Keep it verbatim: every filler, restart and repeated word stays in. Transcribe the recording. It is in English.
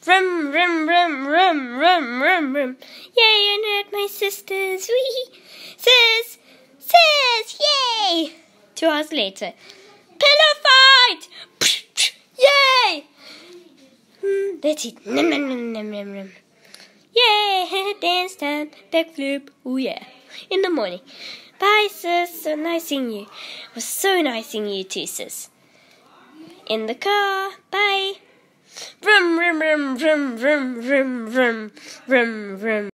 Rum, rum, rum, rum, rum, rum, rum. Yay, and hurt my sisters. Wee. Sis, sis, yay. Two hours later. Pillow fight. Yay. Mm, let's eat. Nom, nom, nom, nom, nom, nom. Yay, dance time, backflip. Oh yeah. In the morning. Bye, sis. So nice seeing you. It was so nice seeing you too, sis. In the car. Bye. Vroom, vroom, vroom, vroom, vroom, vroom, vroom, vroom, vroom.